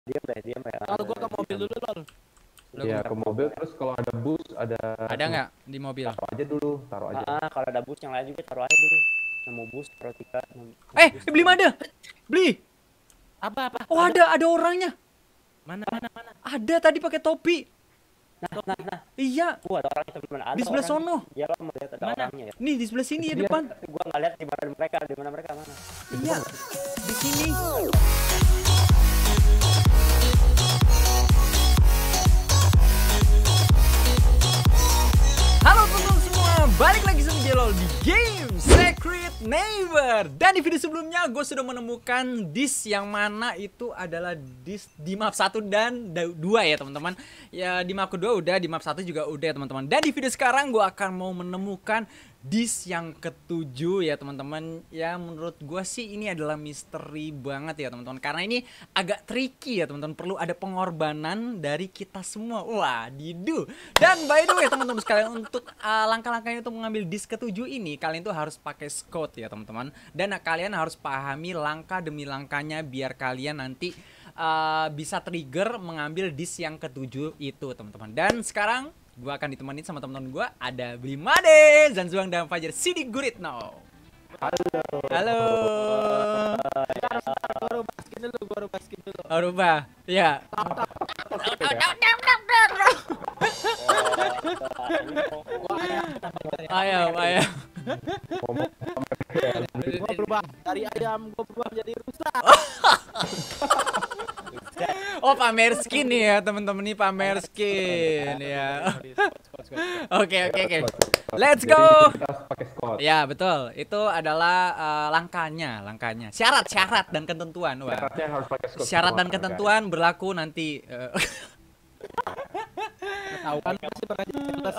Diam ya. Kalau gua ke mobil dulu lol. Iya, ke mobil terus kalau ada bus ada nggak di mobil? Taruh aja. Kalau ada bus yang lain juga taruh aja dulu. Nemu bus taruh 3. Beli mana? Beli. Apa? Oh, ada orangnya. Mana? Ada tadi pakai topi. Nah. Iya. Ada orang itu benar ada. Di sebelah sono. Ya lo mau lihat ada orangnya ya. Nih di sebelah sini ya depan. Gua nggak lihat di mana mereka mana. Iya. Di sini. Halo teman-teman semua, balik lagi sama Jelol di game Secret Neighbor. Dan di video sebelumnya gue sudah menemukan disk yang mana itu adalah disk di map 1 dan 2 ya teman-teman. Ya di map kedua udah, di map 1 juga udah ya teman-teman. Dan di video sekarang gue akan mau menemukan disk yang ketujuh ya teman-teman. Ya menurut gue sih ini adalah misteri banget ya teman-teman, karena ini agak tricky ya teman-teman, perlu ada pengorbanan dari kita semua. Wah didu. Dan by the way teman-teman sekalian, untuk langkah-langkahnya untuk mengambil disk ketujuh ini, kalian tuh harus pakai scout ya teman-teman. Dan kalian harus pahami langkah demi langkahnya biar kalian nanti bisa trigger mengambil disk yang ketujuh itu teman-teman. Dan sekarang gue akan ditemenin sama teman-teman gue, ada Blimade, Zanzuang, dan Fajar Sidik Guritno. Halo. Gua rubah skin dulu. Oh, rubah. Iya. Ayo. Gua berubah dari ayam, gua berubah menjadi rusa. Oh, pamer skin nih ya teman-teman, nih pamer skin ya. Oke. Let's go. Ya betul, itu adalah langkahnya. Syarat dan ketentuan. Wah. Syarat dan ketentuan berlaku nanti. Ketahuan masih pernah.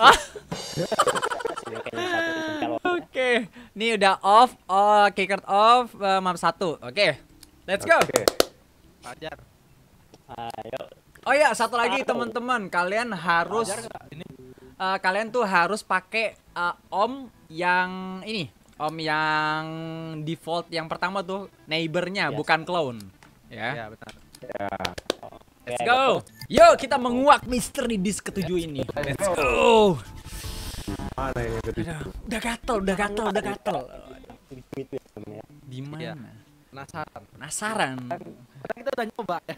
Oke, ini udah off. Kicked off map 1. Oke, let's go. Fajar. Ayo. Oh ya, satu lagi teman-teman, kalian harus kalian tuh harus pakai om yang ini, om yang default yang pertama tuh, neighbornya, bukan clone. Ya. Ya, benar. Let's go. Yuk kita menguak misteri disk ketujuh ini. Let's go. Mana ini ketujuh? Udah gatel. Di mana? Penasaran. Karena kita udah nyoba ya.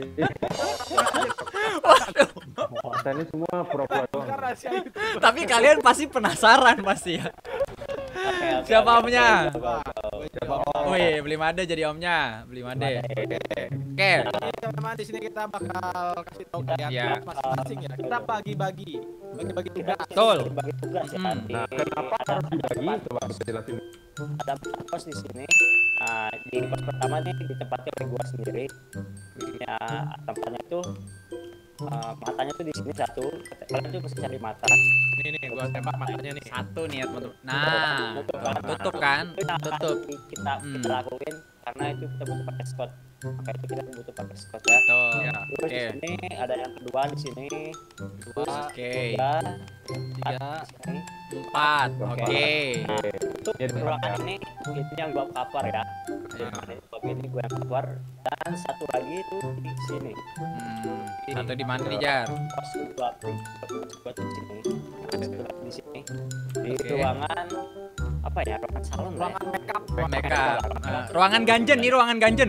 Kita ini semua pura-pura doang. Tapi kalian pasti penasaran pasti ya. Siapa omnya? Wih, Blimade jadi omnya. Blimade. Oke. Teman-teman, di sini kita bakal kasih tahu kalian masing-masing ya. Kita bagi tugas. Betul. Bagi tugas ya. Nah, kenapa harus dibagi? Coba bisa jelasin. Ada pos di sini. Di pos pertama nih ditempatkan oleh gua sendiri. Ya, tempatnya tuh matanya tuh di sini satu. Kalian tuh mesti cari mata. Nih, gua tembak matanya nih. Satu nih ya teman-teman. Nah, tutup kan? Tutup. Kita lakuin karena itu kita butuh pakai squad. Maka itu kita butuh pakai squad ya. Betul. Terus di sini ada yang kedua di sini. Oke. 3, 4. Oke. Untuk ruangan ini yang gua cover ya. Ini gua yang cover, dan satu lagi itu di sini. Satu di mana nih, Jar? Pos gua di sini. Di sini. Di ruangan apa ya? Ruangan salon. ruangan makeup. Makeup. Ruangan ganjen nih, ruangan ganjen.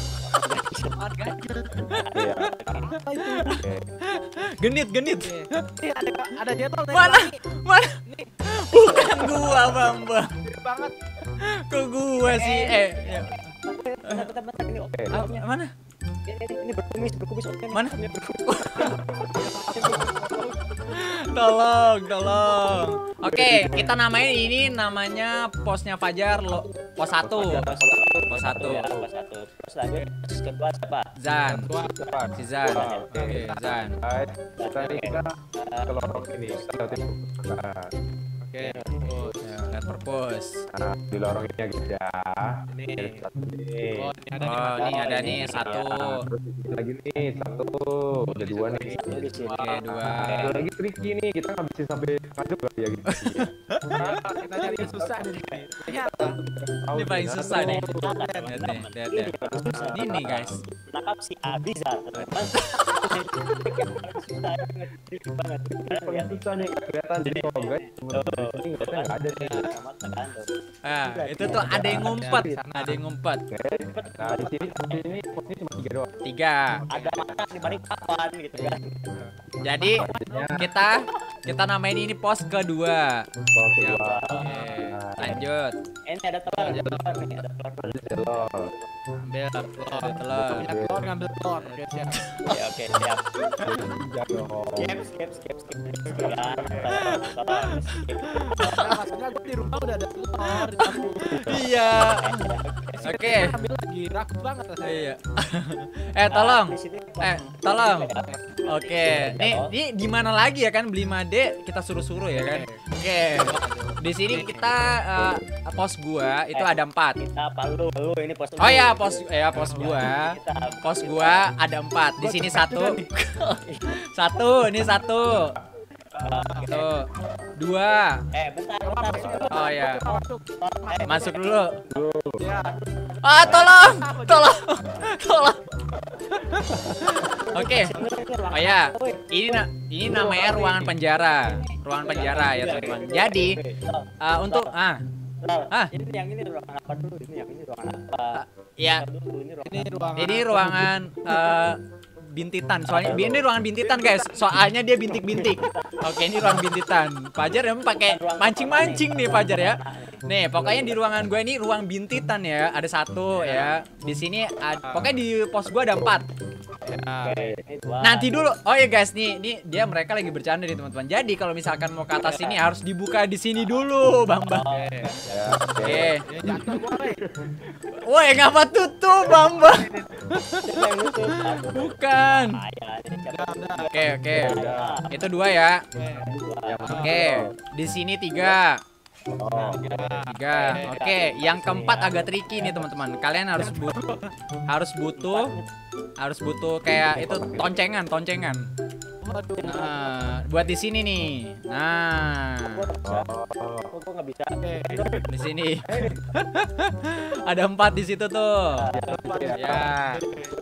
Genit. Ada jadwal nih. Mana? Bukan gua, Bang. Banget. Kok gua sih? Bentar, ini oke. Mana? Ini berkumis. Oke, Mana? Tolong. Oke, kita namain ini namanya posnya Fajar, pos 1. Pos 1. Ya, pos 1. Terus lagi pos kedua siapa? Zan. Si Zan. Oke, Zan. Kita ke lorong ini. Kita liatin perpustakaan. Oke. Ya, lihat per pos. Nah, di lorong ini guys ya. Ini. Nih. Oh, ini ada Oh, nih. ini ada nih satu. Terus di sini lagi nih satu, udah dua nih. Satu di sini. Oke, dua. Satu lagi tricky nih, kita ngabisin sampai kacau kali ya gitu. Kita cari yang susah nih. Ternyata. Ini paling susah nih. Lihat Lihat nih, lihat ya. Ini nih guys. Menangkap si Abizar, teman-teman. Susah banget. Paling susah nih kelihatan jadi kalau guys, ini nggak ada nih. Ah, itu tuh ada yang ngumpet, ada yang ngumpet. Nah di sini posisi cuma 3 doang. 3. Ada mata di balik papan gitu kan. Jadi kita namain ini pos kedua. Pos kedua. Oke, lanjut. Ini ada telur nih, ada telur. Lanjut jelol. Ambil telur. Punya telur ngambil telur. Oke, siap. Oke, siap. Tiga dong. Skip. Ya, telur, skip. Nah, maksudnya gue di rumah udah ada telur di dapur. Iya. Oke. Ambil lagi, rakus banget rasanya. Iya. Tolong. Di sini Tolong. Oke. Nih di mana lagi ya kan beli made kita suruh-suruh ya kan. Oke. Di sini kita pos gua itu ada 4. kita palu ini pos. Oh ya, pos gua. Pos gua ada 4. Di sini 1. 1, ini 1. Tuh. 2. Bentar. Oh ya. Masuk. Masuk dulu. Ya. Ah, tolong. Oke. Oh ya. Ini namanya ruangan penjara. Ruangan penjara ya, teman-teman. Jadi untuk Ini yang ini ruangan apa dulu? Ini yang ini ruangan apa? ya Dulu ini ruangan. ini ruangan bintitan. Soalnya ini ruangan bintitan, guys. Soalnya dia bintik-bintik. Oke, ini ruang bintitan. Fajar ya pakai mancing-mancing nih Fajar ya. Nih, pokoknya di ruangan gue ini ruang bintitan ya. Ada 1 ya. Di sini pokoknya di pos gue ada 4. Ini 2. Nanti dulu. Oh ya guys, nih dia mereka lagi bercanda nih teman-teman. Jadi kalau misalkan mau ke atas sini harus dibuka di sini dulu, Bang. Oke. Woi, ngapa tutup, Bang? Bukan. Oke. Itu 2 ya. Oke. Di sini 3. 3. Oke, yang keempat agak tricky nih teman-teman. Kalian harus butuh kayak itu toncengan. Nah, buat di sini nih. Nah, Aku nggak bisa. di sini. Ada 4 di situ tuh. Ya.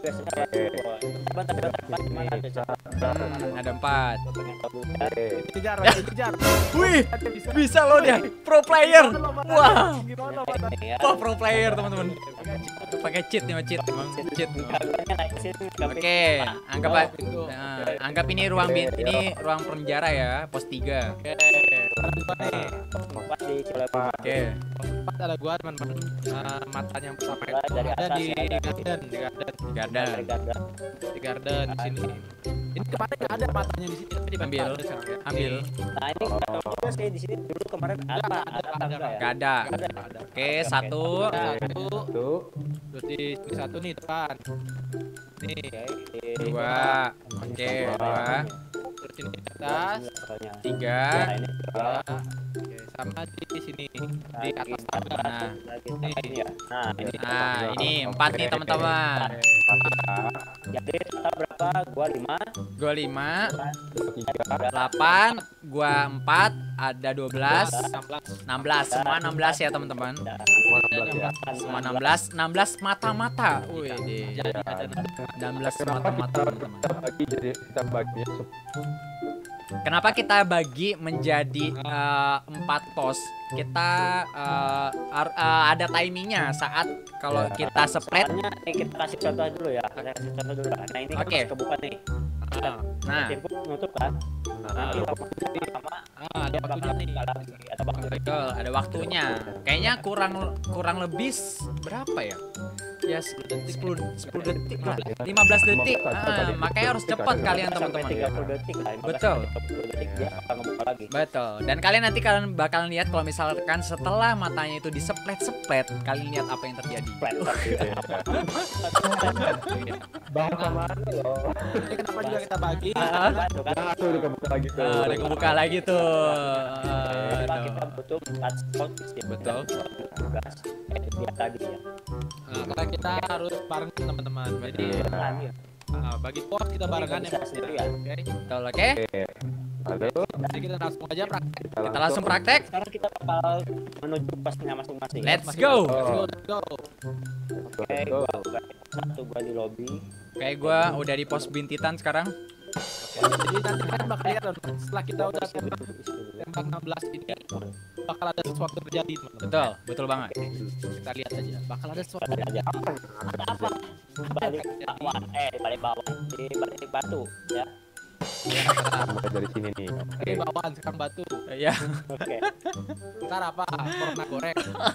Ada 4. Kejar. Wih, bisa loh dia. Pro player. Wah. Ya. Wah, pro player teman-teman. Pakai cheat nih, cheat. Oke, anggap ini ruang penjara ya, pos 3. Oke. Pas ada gua teman-teman, matanya yang pertama itu Dari ada atas di ya, garden Garden. di sini. Ini kemarin nggak ada matanya di sini, tapi di Ambil. Nah ini nggak tahu juga sih di sini dulu kemarin ada enggak ya? Gak ada. Oke, 1. Tuh. Terus di sini 1 nih depan. Nih, 2. Oke, 2. terus ini di atas. 3. Ini Oke, sama di sini di atas tangga. Nah, Nah ini 4 nih teman-teman. jadi total berapa? Gua 5. Gua 5, 8, gua 4, ada 12, 16. Semua 16 ya teman-teman. Semua 16 mata-mata. Wih, Jadi ada 16 Kenapa mata-mata kita teman-teman. bagi jadi kita bagi Kenapa kita bagi menjadi 4 pos? Kita ada timingnya saat kalau kita split. Soalnya kita kasih contoh dulu ya. Saya kasih contoh dulu. Nah ini kan Oke. pas kebuka nih. Nah, Timku nutup kan. Nah, kita sama ada waktunya nih. ada waktu. betul, ada waktunya. Kayaknya kurang lebih berapa ya? Ya 10 detik lah. 15 detik. Makanya harus cepat kalian teman-teman. 30 detik lah. 15 Betul. 30 detik dia akan ngebuka lagi. Betul. Dan kalian nanti kalian bakalan lihat kalau misalkan setelah matanya itu diseplet-seplet, kalian lihat apa yang terjadi. Bahas sama loh. Ini kenapa juga kita bagi? Nah, tuh udah kebuka lagi tuh. Udah kebuka lagi tuh. Kita butuh 4 spot di sini. Betul. 12. Dia tadi ya. Karena kita harus bareng teman-teman. Jadi bagi pos kita barengan ya. Bisa sendirian. Oke. Betul, oke? Halo. Jadi kita langsung aja praktek. Kita langsung praktek. Sekarang kita bakal menuju posnya masing-masing. Let's go. Let's go. Oke, gua di lobby. Kayak gua udah di pos bintitan sekarang. Jadi nanti kan bakal lihat setelah kita udah tembak 16 ini bakal ada sesuatu terjadi teman-teman. Betul, betul banget. Kita lihat aja. Bakal ada sesuatu. Balik aja. Apa? Balik bawah. Balik bawah. Di balik batu ya. Mulai dari sini nih. Oke, bawaan sekarang batu. Ya. Oke. Ntar apa? Corona goreng.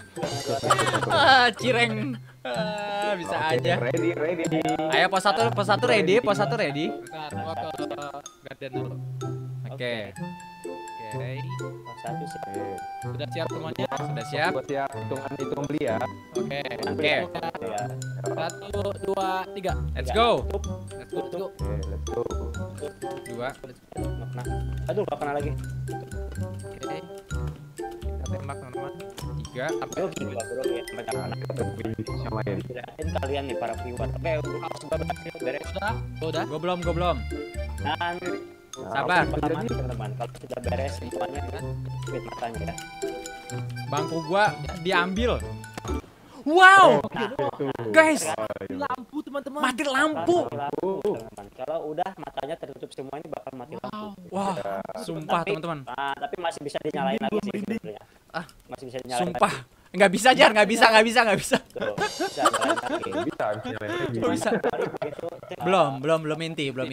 Cireng. Bisa aja. Ready. Ayo pos 1 ready, pos 1 ready. Ntar gua ke garden dulu. Oke. Oke. Satu sih. Sudah siap semuanya? Sudah siap? Buat siap hitung beli ya. Oke. Oke. Ya. 1, 2, 3. Let's go. Let's go. Oke, let's go. 2. Aduh, gak kena lagi. Oke. Kita tembak teman-teman. 3. Bro, gila bro ya. Banyak anak. Bisa main. Kirain kalian nih para viewer. Tapi udah sudah berhasil beres. Udah? Gua belum. Dan Sabar. pertama teman-teman, kalau sudah beres semuanya speed matanya ya. Bangku gua diambil. Wow, guys, Lampu teman-teman. mati lampu. Teman-teman. Kalau udah matanya tertutup semua ini bakal mati lampu. Wah, sumpah teman-teman. Tapi masih bisa dinyalain lagi sih sebenarnya. Masih bisa dinyalain. Sumpah, nggak bisa Jar, nggak bisa. Tuh, bisa nyalain lagi. Bisa main lagi. Nggak bisa. Begitu, belum inti. Belum.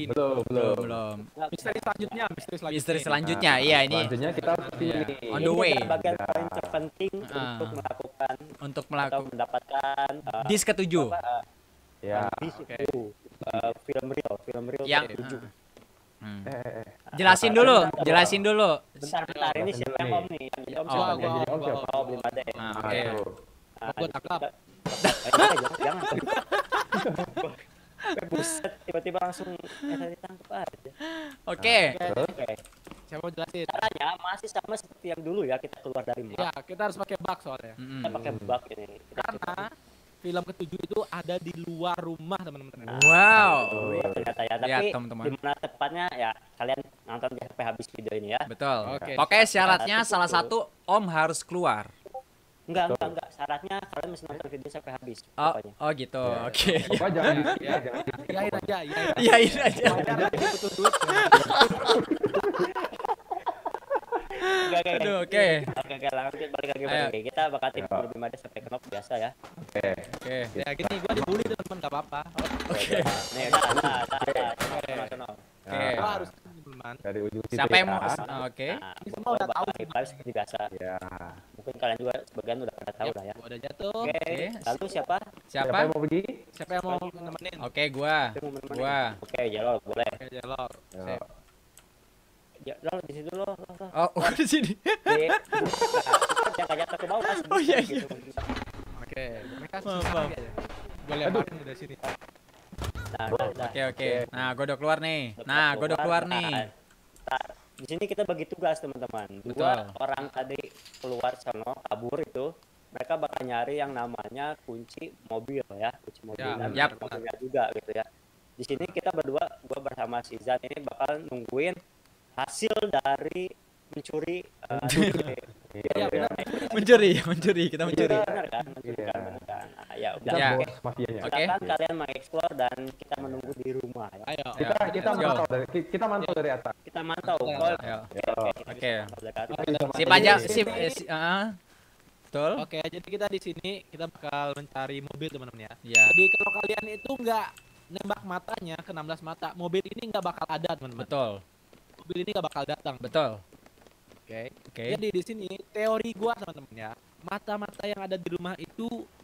Misteri selanjutnya, iya ini Selanjutnya kita sini. on the way. bagian paling terpenting untuk melakukan atau mendapatkan Disk ke-7 Ya. film real yang ke-7. jelasin dulu. Bentar, ini siapa yang om nih? Yang om siapa? Gua. Yang jadi om. Oh, belum ada ya. Oke. Gua tangkap. Jangan. Buset, tiba-tiba langsung ditangkap aja. Oke. Oke. Saya mau jelasin. Caranya masih sama seperti yang dulu ya, kita keluar dari map. Ya, kita harus pakai bug soalnya. Kita pakai bug ini. Karena film ke-7 itu ada di luar rumah teman-teman. Wow. Ternyata ya, Lihat, tapi teman-teman. di mana tepatnya ya kalian nonton sampai habis video ini ya. Betul. Oke. Oke, syaratnya salah satu Om harus keluar. Enggak. Syaratnya kalian mesti nonton video sampai habis. Oh, Pokoknya. oh gitu. Oke. Apa jangan di sini Ya. jangan di sini. Iyain aja. Iya, ini aja. Enggak. Aduh, oke. Oke, lanjut balik lagi. Ayo. Oke, kita bakal tim lebih made sampai knock biasa ya. Oke. Oke. Ya gini, gua dibully teman-teman, enggak apa-apa. Oke. Nih, nah. Oke. Gua harus teman-teman. Dari ujung situ. Siapa yang mau ya. Oke. Ini semua udah tahu sih. Balik seperti biasa. Ya. Mungkin kalian juga sebagian udah pada tahu lah ya. Gua udah jatuh. Oke, lalu siapa? Siapa Siapa? yang mau pergi? Siapa yang mau nemenin? Oke, gua. Yang mau menemani? Gua. Oke, jalur boleh. Oke, jalur. Ya. Ya, lo di situ lo. Oh, di sini. Jangan jatuh ke bawah. Oh, iya. Gitu. Oke, mereka Maaf. susah aja. Gua lemparin dari sini. Nah. Oke. Nah, gua udah keluar nih. Nah, di sini kita bagi tugas teman-teman. Betul. Dua orang tadi keluar sono kabur itu, mereka bakal nyari yang namanya kunci mobil ya, kunci mobil Ya, dan yap. mobilnya juga gitu ya. Di sini kita berdua, gua bersama si Zan ini bakal nungguin hasil dari mencuri. Iya, benar. Mencuri, kita mencuri. Benar kan? Iya. Benar kan? Nah, ya udah. Kita Ya. bos mafianya. Oke. Silakan kalian mengeksplor dan kita menunggu di rumah ya. Ayo. Kita let's go. mantau dari atas. Kita mantau. Ya. Oh, Ayo. Oke. Si pajak betul. Oke, jadi kita di sini kita bakal mencari mobil teman-teman ya. Ya. Jadi kalau kalian itu nggak nembak matanya ke 16 mata, mobil ini nggak bakal ada teman-teman. Betul. Mobil ini nggak bakal datang. Betul. Oke. Oke. Jadi di sini teori gua teman-teman ya, mata-mata yang ada di rumah itu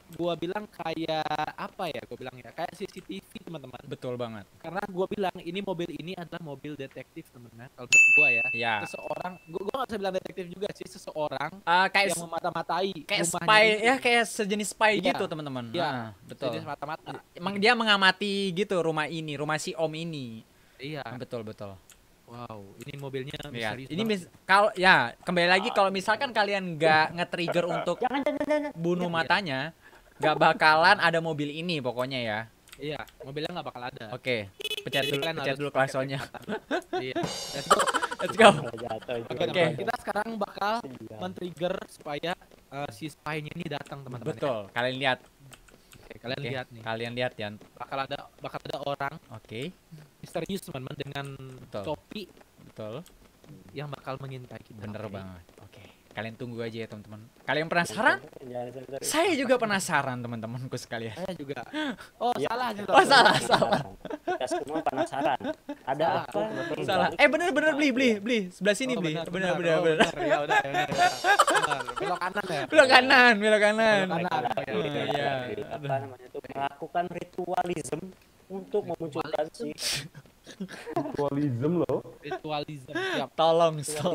gua bilang kayak apa ya? Gua bilang ya kayak CCTV teman-teman. Betul banget. Karena gua bilang ini mobil ini adalah mobil detektif teman-teman. Kalau menurut gua ya. Ya. Seseorang, gua nggak bisa bilang detektif juga sih, seseorang Kayak yang memata-matai kayak rumahnya spy ini. ya, kayak sejenis spy Iya. gitu teman-teman. Iya. Nah, betul. Jadi mata-mata. Emang dia mengamati gitu rumah ini, rumah si Om ini. Iya. Betul betul. Wow, ini mobilnya Ya, misterius ini banget. kalau ya kembali lagi kalau misalkan kalian nggak nge-trigger untuk Jangan. bunuh matanya, nggak bakalan ada mobil ini pokoknya ya. Iya, mobilnya nggak bakal ada. Oke, pencet Jadi dulu, kalian pencet harus dulu pakai klasonya. kesempatan. Iya. Let's go. Let's go. Kalau jatuh itu. Oke, Oke. teman-teman. Kita sekarang bakal Iya. men-trigger supaya si spy-nya ini datang, teman-teman. Betul. Kalian lihat. Oke, kalian Oke, lihat nih. Kalian lihat ya. Bakal ada orang Oke, misterius, teman-teman, dengan Betul. topi betul. yang bakal mengintai kita. Bener Oke. banget. Oke, kalian tunggu aja ya teman-teman. Kalian penasaran? Jangan. Saya juga penasaran teman-temanku sekalian. Saya juga. Oh, Iya. salah nih. Oh, salah. Kita semua penasaran. Ada Salah. apa? di Salah. balik Bener beli. Sebelah sini beli. benar. Bener. Oh, benar. Ya udah, ya udah. Benar. Belok kanan ya. Belok kanan, belok kanan. Belok kanan. mereka Oke, di- iya. apa namanya itu melakukan ritualism untuk memunculkan si Ritualism loh. Ritualism. Siap. Tolong.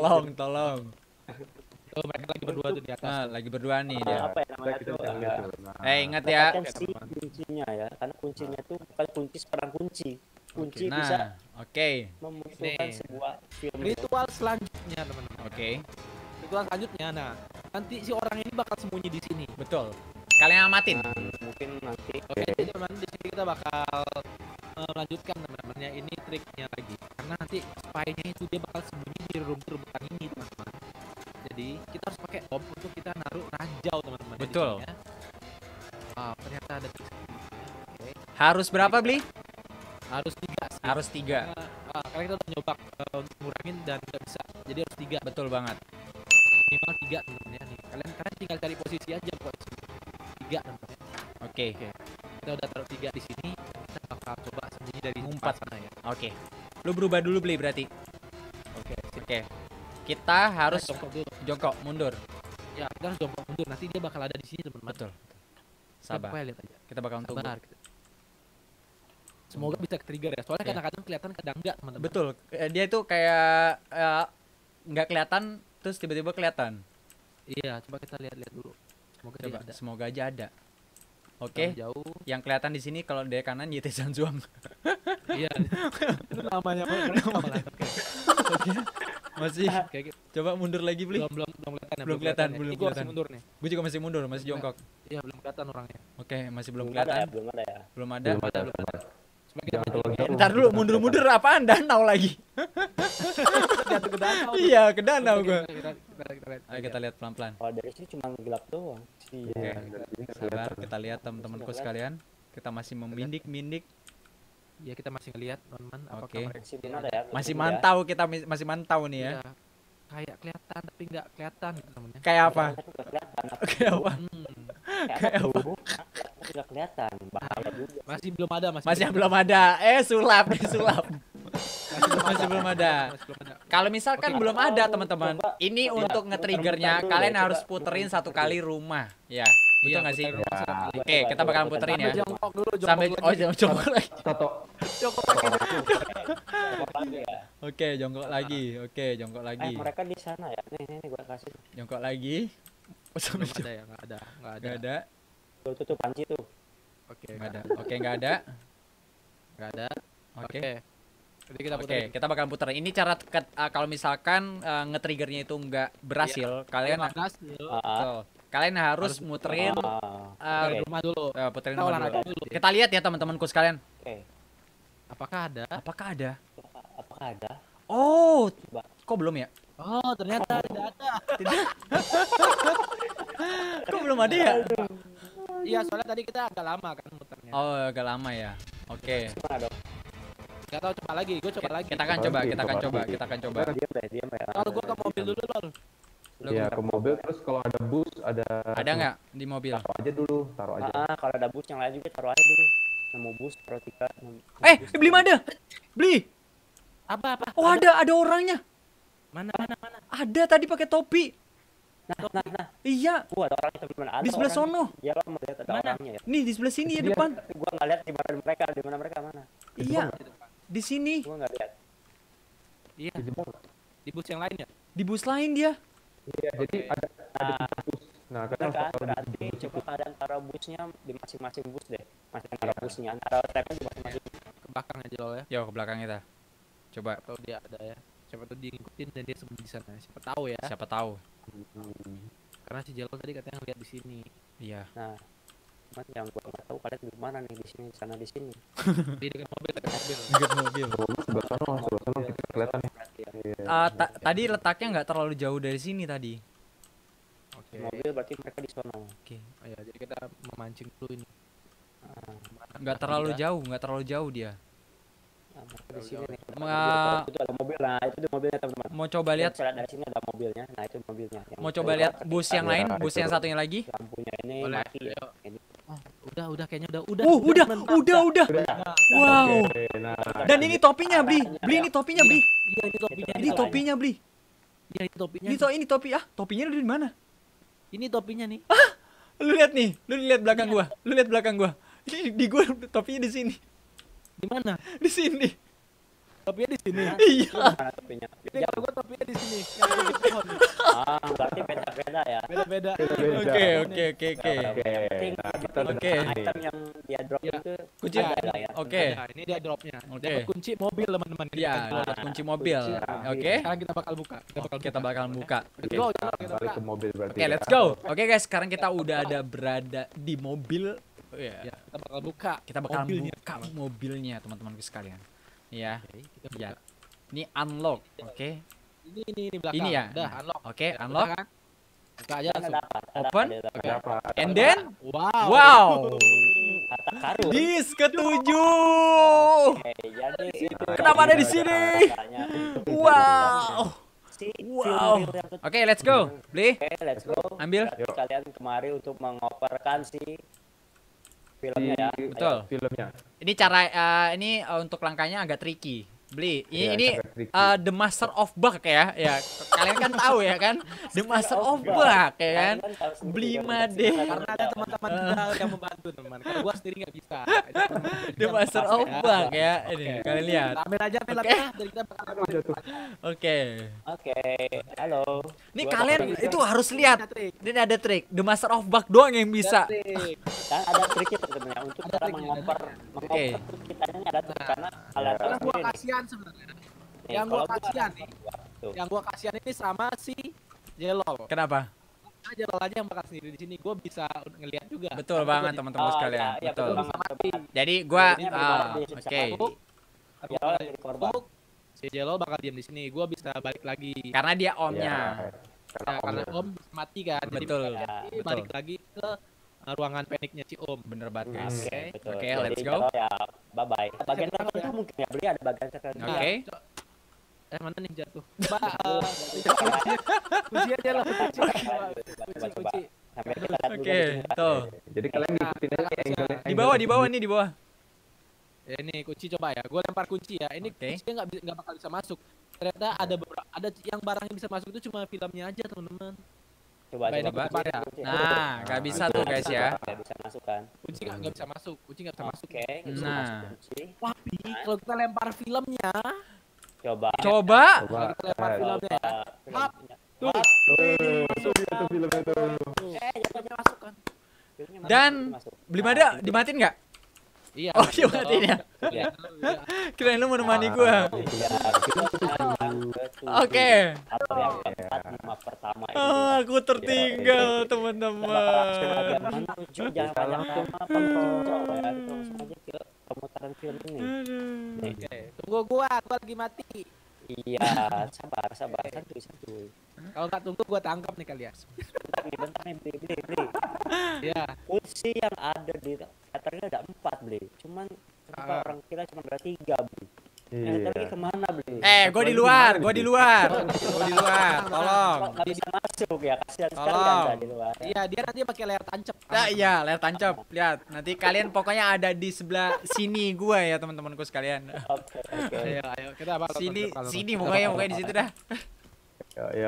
Tuh, mereka lagi berdua tuh di atas. Nah, lagi berdua nih dia. apa ya namanya Kita tuh bisa lihat tuh. Nah, Ingat ya. dapatkan si kuncinya ya karena kuncinya itu bukan kunci sekarang kunci Nah, bisa oke. memunculkan Nih. sebuah film Ritual selanjutnya, teman-teman. Oke, Ritual selanjutnya, nah nanti si orang ini bakal sembunyi di sini. betul. Kalian amatin. mungkin nanti Oke, jadi teman-teman di sini kita bakal melanjutkan teman-teman ya, ini triknya lagi. Karena nanti spy-nya itu dia bakal sembunyi di rebutan ini, teman-teman. Jadi kita harus pakai bom untuk kita naruh ranjau, teman-teman. di Betul. sini, ya. Wow, ternyata ada trik selanjutnya. Oke, Harus berapa beli? harus 3 sih. Harus 3. Karena kita udah nyoba untuk ngurangin dan nggak bisa. Jadi harus 3, Betul banget. minimal 3 teman-teman ya nih. Kalian tinggal cari posisi aja buat 3 teman-teman ya. Oke. Kita udah taruh 3 di sini. Kita bakal coba sembunyi dari Ngumpat. tempat sana ya. Oke. Lu berubah dulu beli berarti. Oke, sip. Oke. Kita harus Jongkok dulu. jongkok mundur. Ya, kita harus jongkok mundur. Nanti dia bakal ada di sini, teman-teman. Betul. Kita Sabar. pokoknya lihat aja. Kita bakal tunggu. Sabar. Semoga bisa trigger ya. Soalnya Iya. kadang-kadang kelihatan, kadang enggak, teman-teman. Betul. Dia itu kayak nggak kelihatan terus tiba-tiba kelihatan. Iya, coba kita lihat-lihat dulu. Semoga dia Coba ada. semoga aja ada. Oke. Jauh. Yang kelihatan di sini kalau dari kanan Yete Sanzuang. Iya. Itu namanya malah. Oke. Masih. Kayak gitu. Coba mundur lagi beli. Belum kelihatan ya. Belum kelihatan, ya. belum Ini gua masih kelihatan. mundur nih. Gue juga masih mundur, masih jongkok. Iya, belum kelihatan orangnya. Oke, masih belum belum ada kelihatan. ya belum ada ya Belum ada. belum ada. Coba kita Jangan maju. terlalu jauh. Ntar dulu mundur-mundur apaan danau lagi. Jatuh ke danau. Iya, ke danau gua. Kita lihat. Ayo kita lihat pelan-pelan. kalau dari sini cuma gelap doang sih Oke. Iya, dari sini nggak Sabar, kelihatan. kita lihat teman-temanku sekalian. Kita masih memindik-mindik. Ya, kita masih ngelihat, teman-teman. Apakah Oke. mereka masih belum ada ya Masih belum ada. mantau, kita masih mantau nih ya. Iya. Kayak kelihatan tapi nggak kelihatan gitu temennya. Kayak apa? Tapi nggak kelihatan Kayak apa? kayak apa tuh nggak kelihatan bahaya juga Masih belum ada, Masih belum ada. Sulap, disulap. Masih belum ada. Masih belum ada. Kalau misalkan Oke. belum ada teman-teman, Coba. ini Ya, untuk nge-triggernya muter-muter dulu kalian ya, harus coba. puterin satu Muter-muter kali rumah. Ya, betul Iya, nggak sih? puterin rumah satu kali. Oke, kita bakalan puterin ya. Sambil jongkok dulu, Sampai jongkok lagi. Tato. jongkok lagi. Apa lagi ya Oke, jongkok lagi. Oke, jongkok lagi. mereka di sana ya nih gua kasih Jongkok lagi. Sampai Belum ada ya, nggak ada. Nggak ada. tuh panci tuh Oke, Nggak ada. Oke, nggak ada. nggak ada. Oke. Oke. Jadi kita Oke, puterin. kita bakal puterin. Ini cara kalau misalkan nge-triggernya itu nggak berhasil, kalian Nggak berhasil. Betul. Kalian harus muterin Puterin rumah dulu. puterin Kita rumah olahraga dulu. dulu. Kita lihat ya teman-temanku sekalian. oke Apakah ada? Apakah ada? apakah ada Oh, Coba. kok belum ya? Oh, ternyata tidak ada. Kok belum ada ya? Iya, soalnya tadi kita agak lama kan muternya. Oh, agak lama ya. Oke. gimana dong Gak tahu, coba lagi. Gue coba lagi. Kita akan coba, kita akan coba, kita akan coba. diam ya Kalau gue ke mobil dulu loh. Lu Iya, ke mobil terus kalau ada bus ada Ada nggak di mobil? Taruh aja dulu, taruh aja. kalau ada bus yang lain juga taruh aja dulu nemu bus taruh tiga Beli ada. Beli. Apa? Oh, ada orangnya. Mana? Ada tadi pakai topi. Nah, Iya, gua ada orangnya teman-teman. Ada di sebelah orang. sono. Ya lo melihat ada Mana? orangnya ya. Nih di sebelah sini ya depan. Tapi gua nggak lihat di mana mereka mana. Iya, di sini. Gua nggak lihat. Iya, Di Jepang. di bus yang lain ya. Di bus lain dia. Iya, jadi ada Nah, bus. Nah, bener kan kan? Berarti coba kalian taruh busnya di masing-masing bus deh. Masing-masing busnya. Taruh trapnya di masing-masing. Ke belakang aja lo ya. Yo ke belakang kita. Coba, Atau dia ada ya. Siapa tuh dia ngikutin dan dia sembunyi di sana. Siapa tahu ya. siapa tahu. Karena si Jelo tadi katanya ngeliat di sini. Iya. Nah, cuman yang gua nggak tahu kalian di mana nih, di sini, di sana, di sini. Di dekat mobil, dekat mobil. Dekat mobil. sebelah sana kita kelihatan nih. Berarti ya. Iya. Tadi letaknya nggak terlalu jauh dari sini tadi. Oke. Mobil berarti mereka di sana. Oke. Oh ya, jadi kita memancing dulu ini. Nggak terlalu jauh dia. Nah, mereka di sini nih. Ma- Itu ada mobil. Nah, itu di mobilnya teman-teman. Mau coba lihat, Bisa lihat dari sini ada mobilnya. Nah, itu mobilnya. Yang mau coba lihat bus yang lain, bus yang satunya lagi. lampunya ini Boleh, mati ya. ayo. Ini. Udah kayaknya udah. Udah. Wow. Oke, nah. Dan ini topinya, Bli. Bli ini topinya, Bli. Iya, ini topinya. Ini topinya, Bli. Iya, ini topinya. Ini topi. Topinya lu di mana? Ini topinya nih. Lu lihat nih, lu lihat belakang gua. Lu lihat belakang gua. Ini di gua topinya di sini. Di mana? Di sini. Topinya di sini. Iya. Mana topinya? Ini kalau gua topinya di sini. Yang di pohon nih. Berarti beda-beda ya. Beda-beda. Oke. Oke, nah kita udah Oke. nih. Item yang dia drop Ya. itu Kunci. ada lah ya. Oke. Nah, ini dia dropnya. Oke. Dapat kunci mobil teman-teman. Iya, Kita jual. dapat kunci mobil. Oke. Sekarang kita bakal buka. Kita bakal buka. Oke, Go, kita kita balik buka. ke mobil berarti. Oke, let's go. Oke guys, sekarang kita udah ada berada di mobil. Ya, kita bakal buka. Kita bakal mobilnya. buka mobilnya, teman-temanku sekalian. Iya. Oke, kita buka. Ya. Ini unlock, oke. Ini belakang. Ini ya. Udah, Nah, unlock. Oke, Ya, unlock. udah kan? Buka aja Ada langsung. apa? Open. Ada apa? And then, Wow. wow. Harta karun. Disk ketujuh. Oke, jadi itu Kenapa ada di sini? katanya. Wow. Si Wow. film yang Oke, let's go. Beli. Oke, let's go. Ambil. Berarti kalian kemari untuk mengoperkan si filmnya ya. Betul. Filmnya. Ini cara untuk langkahnya agak tricky. Beli. Iya, Ini agak tricky. The Master of Bug ya. Ya, kalian kan tahu ya kan? The Master of Bug ya kan? Beli made. Karena ada teman-teman kita yang membantu teman. Kalau gua sendiri nggak bisa. The Master of Bug ya. Ini kalian lihat. Ambil aja, ambil Oke. aja. Dari kita bakal Jatuh. Oke. Oke, halo. Ini Gua kalian bakal- itu harus lihat. Ada trik. Ini ada trik. The Master of Bug doang yang bisa. Ada trik. kan ada triknya sebenarnya untuk Ada cara triknya, mengoper Oke. kita ini ada trik karena kalian tahu Yang gua sendiri nih. kasihan sebenarnya. Nih, Yang gua kalau gua- kasihan nih. Tuh. Yang gua kasihan ini sama si Jelol. Kenapa? Nah, Jelol aja yang bakal sendiri di sini. Gua bisa ngelihat juga. Betul Tapi banget gua teman-teman Oh, sekalian. iya, iya, Betul. betul banget, betul banget. Jadi gua Ini benar-benar dia bisa oke. masuk. Tapi Ya, kalau jadi korban. untuk si Jelol bakal diam di sini. Gua bisa balik lagi. Karena dia omnya. Ya, karena Om mati kan. Jadi Betul. bisa ganti, Betul. balik lagi ke ruangan paniknya si Om. Bener banget guys. Oke, betul. Oke, Jadi let's go. kalau ya bye bye. Bagian tertentu mungkin ya beli ada bagian tertentu. Oke. Mana nih jatuh? Coba kunci aja lah, kunci. Kunci. Sampai kita lihat dulu Oke, di sini, Pak. tuh. Jadi kalian ngikutin aja angle-nya. Di bawah nih di bawah. Ya, ini kunci coba ya. Gue lempar kunci ya. Ini Oke. kuncinya nggak bakal bisa masuk. Ternyata ada yang barang yang bisa masuk itu cuma filmnya aja teman-teman. Coba Coba ini coba. lempar ya. Nah, nggak bisa tuh guys ya. Nggak bisa masuk kan. Kunci nggak bisa masuk. Kunci nggak bisa masuk. Oke, itu Nah. masuk kunci. Wah, Bi, kalau kita lempar filmnya, Coba. Coba. kalau kita lempar filmnya ya. Filmnya. Tuh. Masuk dia tuh filmnya tuh. Filmnya masuk kan? Filmnya masuk, Dan masuk. belum ada dimatiin nggak? Iya. Oh, iya, matiin ya. Iya. Kirain lu mau nemani gua. Iya, filmnya yang ketujuh. Oke. Atau yang keempat, lima pertama ini. Aku tertinggal Kita teman-teman. bakal menuju jangan banyak lama pencet ya langsung aja ke pemutaran film ini. Nih, Oke, tunggu gua lagi mati. iya, sabar, santuy. Kalau nggak tunggu gua tangkap nih kalian. Bentar nih, beli. Iya. Kursi yang ada di teaternya ada 4 beli. Cuman kenapa orang kira cuma ada 3 beli. Yang Iya. tadi kemana beli? Gua di luar. Tolong. Nggak bisa masuk ya, kasihan sekali Tolong. Anda di luar. Iya, dia nanti pakai layar tancap. Nah, iya, layar tancap. Lihat, nanti kalian pokoknya ada di sebelah sini gua ya, teman-temanku sekalian. Oke. Ayo, kita bakal Sini, tonton, sini tonton. pokoknya di situ dah. Ya, ya. Dan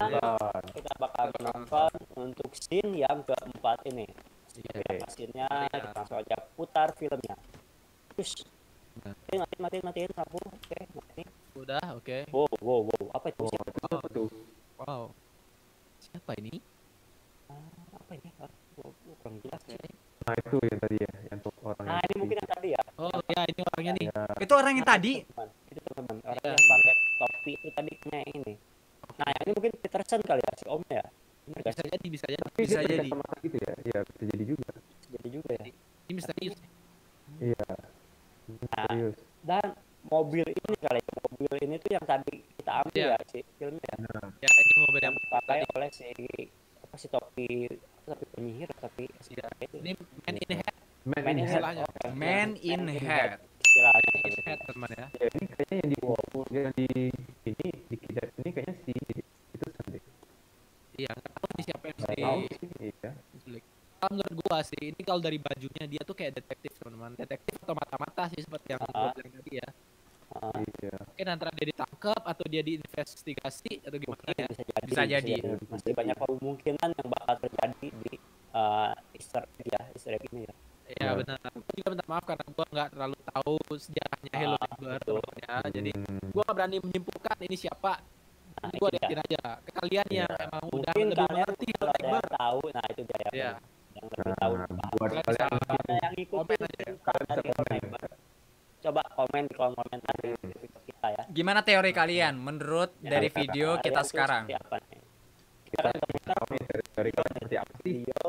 nonton. kita bakal menonton untuk scene yang keempat ini. Oke. Scene-nya kita langsung aja putar filmnya. Terus matiin lampu. Oke, matiin. Udah, oke. Wow, apa itu? Apa tuh? Wow. Siapa ini? Apa ini? Kurang jelas ya. Nah itu yang tadi ya, yang orang. Nah, ini mungkin yang tadi ya. Oh ya, ini orangnya nih. Ya, Itu orang yang tadi. Itu teman-teman. Orang Iya. yang pakai topi itu tadi kayaknya ini. Nah, ini mungkin Peterson kali ya, si Om ya. Bener gak Bisa sih? jadi, bisa jadi. tapi Bisa dia pakai jadi. kacamata gitu ya? Iya bisa jadi juga. Jadi juga ya. Ini misterius. Iya. Serius. Dan mobil ini kali ya. Mobil ini tuh yang tadi kita ambil Iya. ya, si filmnya. Nah, Ya, ini mobil Yang yang dipakai tadi. oleh si apa sih topi penyihir tapi Iya. itu Ini man in head. Man Man in in Head. Head. Oke. Man in Head. Istilahnya. Man in head, teman ya. Ya ini kayaknya yang ini di kidap ini kayaknya si itu sendiri. Iya, nggak tahu nih siapa yang Nggak si tahu sih. Iya. penculik. Kalau menurut gua sih, ini kalau dari bajunya dia tuh kayak detektif, teman-teman. Detektif atau mata-mata sih seperti yang gua bilang tadi ya. Iya. Mungkin antara dia ditangkap atau dia diinvestigasi atau gimana Mungkin ya. Bisa jadi. Masih banyak kemungkinan yang bakal terjadi di Easter egg ini ya. Iya benar. Gua juga minta maaf karena gua nggak terlalu tahu sejarahnya Hello Neighbor, betul. teman-teman ya. Jadi Hmm. gua nggak berani menyimpulkan ini siapa. Nah, Gua itu dia. liatin aja. Ke kalian yang Iya. emang udah Mungkin lebih kalian mengerti Hello kalau ada Neighbor. yang tahu, nah itu dia ya. Iya. Yang lebih tahu. Nah, paham. buat Kalian kalian bisa Karena yang ngikutin komen aja ya. cerita Kalian bisa dari Hello komen. Neighbor. Coba komen di kolom komentar di video kita ya. Gimana teori kalian menurut Ya, dari kalian video tuh kita seperti sekarang? apa nih? Kita kan komentar Tahu nih dari kalian seperti apa sih? video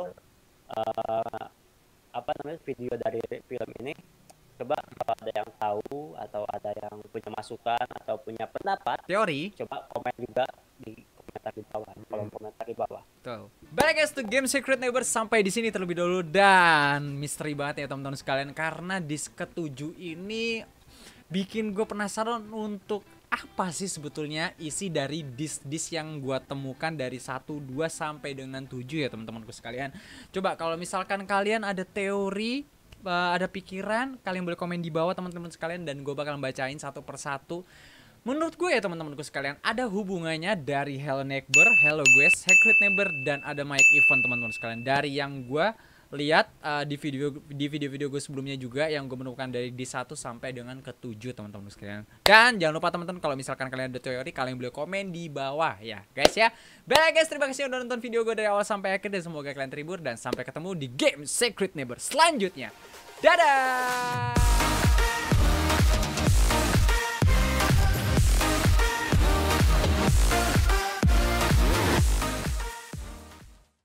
apa namanya video dari film ini. Coba kalau ada yang tahu atau ada yang punya masukan atau punya pendapat, Teori? coba komen juga di komentar di bawah, kolom komentar di bawah. Betul. Baik guys, to Game Secret Neighbor sampai di sini terlebih dahulu dan misteri banget ya teman-teman sekalian karena disk ke-7 ini bikin gue penasaran untuk apa sih sebetulnya isi dari disk-disk yang gue temukan dari 1, 2 sampai dengan 7 ya teman-temanku sekalian. Coba kalau misalkan kalian ada teori, ada pikiran, kalian boleh komen di bawah teman-teman sekalian dan gue bakal bacain satu persatu. Menurut gue ya teman-temanku sekalian ada hubungannya dari Hello Neighbor, Hello Guys, Secret Neighbor dan ada Mike Event teman-teman sekalian. Dari yang gue lihat di video-video gue sebelumnya juga yang gue menemukan dari di 1 sampai dengan ke-7 teman-teman sekalian. Dan jangan lupa teman-teman kalau misalkan kalian ada teori kalian boleh komen di bawah ya guys ya. Baik guys, terima kasih udah nonton video gue dari awal sampai akhir dan semoga kalian terhibur dan sampai ketemu di game Secret Neighbor selanjutnya. Dadah.